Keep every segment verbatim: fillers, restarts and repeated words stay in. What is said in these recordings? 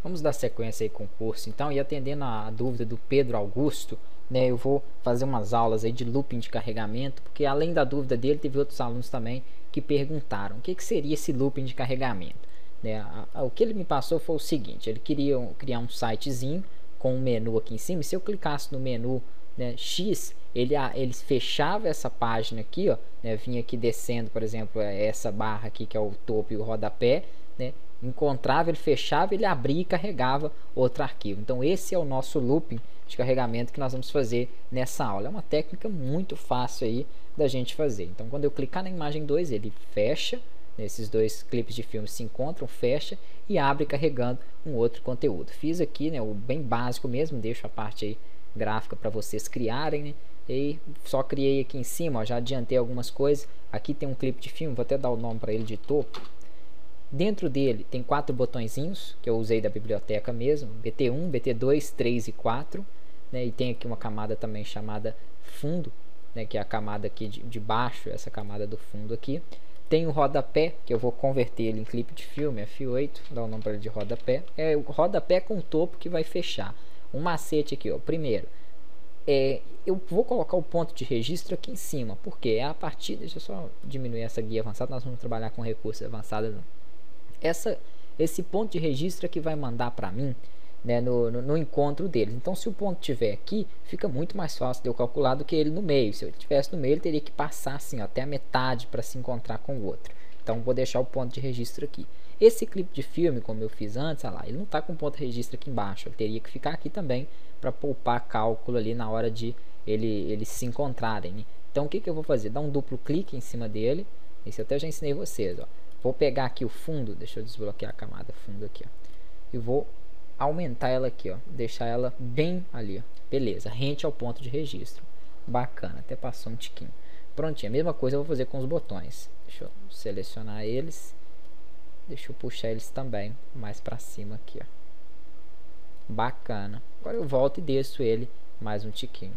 Vamos dar sequência aí com o curso, então, e atendendo a dúvida do Pedro Augusto, né, eu vou fazer umas aulas aí de looping de carregamento, porque além da dúvida dele, teve outros alunos também que perguntaram o que, que seria esse looping de carregamento. Né? A, a, o que ele me passou foi o seguinte: ele queria um, criar um sitezinho com um menu aqui em cima, e se eu clicasse no menu, né, X, ele, ele fechava essa página aqui, ó, né, vinha aqui descendo, por exemplo, essa barra aqui que é o topo e o rodapé, né, encontrava, ele fechava, ele abria e carregava outro arquivo. Então esse é o nosso looping de carregamento que nós vamos fazer nessa aula. É uma técnica muito fácil aí da gente fazer. Então quando eu clicar na imagem dois, ele fecha, esses dois clipes de filme se encontram, fecha e abre carregando um outro conteúdo. Fiz aqui, né, o bem básico mesmo, deixo a parte aí gráfica para vocês criarem, né? E só criei aqui em cima, ó, já adiantei algumas coisas. Aqui tem um clipe de filme, vou até dar o nome para ele de topo. Dentro dele tem quatro botõezinhos que eu usei da biblioteca mesmo, B T um, B T dois, três e quatro, né? E tem aqui uma camada também chamada fundo, né? Que é a camada aqui de, de baixo, essa camada do fundo aqui. Tem o rodapé, que eu vou converter ele em clipe de filme, F oito, dá o nome para ele de rodapé. É o rodapé com o topo que vai fechar. Um macete aqui, ó. Primeiro, é, eu vou colocar o ponto de registro aqui em cima, porque é a partir, deixa eu só diminuir essa guia avançada, nós vamos trabalhar com recursos avançados. Essa, esse ponto de registro é que vai mandar para mim, né, no, no, no encontro deles. Então se o ponto estiver aqui, fica muito mais fácil de eu calcular do que ele no meio. Se ele estivesse no meio, ele teria que passar assim, ó, até a metade para se encontrar com o outro. Então vou deixar o ponto de registro aqui. Esse clipe de filme, como eu fiz antes, olha lá, ele não está com ponto de registro aqui embaixo, ele teria que ficar aqui também para poupar cálculo ali na hora de ele, eles se encontrarem, né? Então o que, que eu vou fazer? Dar um duplo clique em cima dele. Esse eu até já ensinei vocês, ó. Vou pegar aqui o fundo, deixa eu desbloquear a camada fundo aqui, ó, e vou aumentar ela aqui, ó, deixar ela bem ali, ó. Beleza, rente ao ponto de registro. Bacana, até passou um tiquinho. Prontinho, a mesma coisa eu vou fazer com os botões. Deixa eu selecionar eles. Deixa eu puxar eles também mais para cima aqui, ó. Bacana. Agora eu volto e desço ele mais um tiquinho.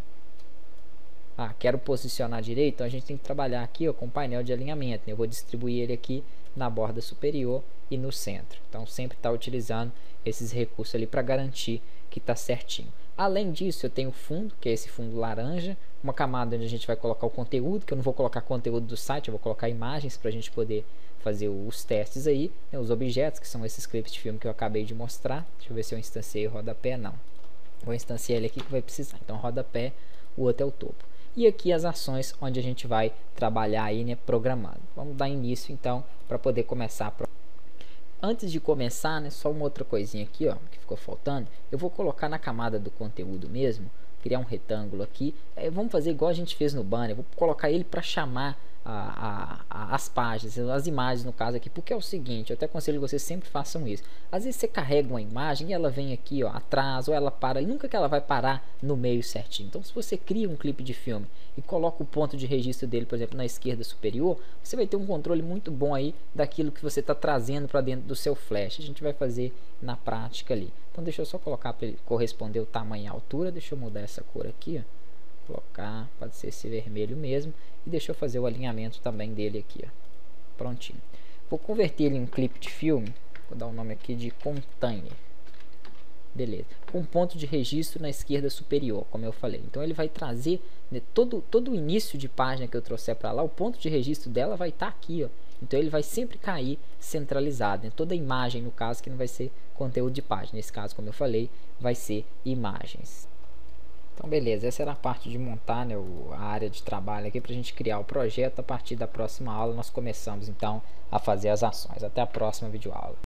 Ah, quero posicionar direito, então a gente tem que trabalhar aqui, ó, com o painel de alinhamento, né? Eu vou distribuir ele aqui na borda superior e no centro. Então sempre está utilizando esses recursos ali para garantir que está certinho. Além disso, eu tenho o fundo, que é esse fundo laranja, uma camada onde a gente vai colocar o conteúdo, que eu não vou colocar conteúdo do site, eu vou colocar imagens para a gente poder fazer os testes aí, né, os objetos, que são esses clipes de filme que eu acabei de mostrar. Deixa eu ver se eu instanciei o rodapé, não. Vou instanciar ele aqui que vai precisar. Então rodapé, o outro é o topo. E aqui as ações onde a gente vai trabalhar aí, né, programando. Vamos dar início então para poder começar a Antes de começar, né, só uma outra coisinha aqui, ó, que ficou faltando. Eu vou colocar na camada do conteúdo mesmo, criar um retângulo aqui. É, vamos fazer igual a gente fez no banner. Vou colocar ele para chamar a, a, a, as páginas, as imagens no caso aqui, porque é o seguinte, eu até aconselho que vocês sempre façam isso. Às vezes você carrega uma imagem e ela vem aqui, ó, atrás, ou ela para, e nunca que ela vai parar no meio certinho. Então se você cria um clipe de filme e coloca o ponto de registro dele, por exemplo, na esquerda superior, você vai ter um controle muito bom aí daquilo que você está trazendo para dentro do seu flash. A gente vai fazer na prática ali. Então deixa eu só colocar para ele corresponder o tamanho e a altura. Deixa eu mudar essa cor aqui, ó. Colocar, pode ser esse vermelho mesmo, e deixa eu fazer o alinhamento também dele aqui, ó. Prontinho. Vou converter ele em um clipe de filme, vou dar o nome aqui de container. Beleza, com ponto de registro na esquerda superior, como eu falei. Então ele vai trazer, né, todo, todo o início de página que eu trouxer para lá, o ponto de registro dela vai estar tá aqui, ó. Então ele vai sempre cair centralizado, né? Toda a imagem, no caso, que não vai ser conteúdo de página. Nesse caso, como eu falei, vai ser imagens. Então beleza, essa era a parte de montar, né, a área de trabalho aqui para a gente criar o projeto. A partir da próxima aula nós começamos então a fazer as ações. Até a próxima videoaula.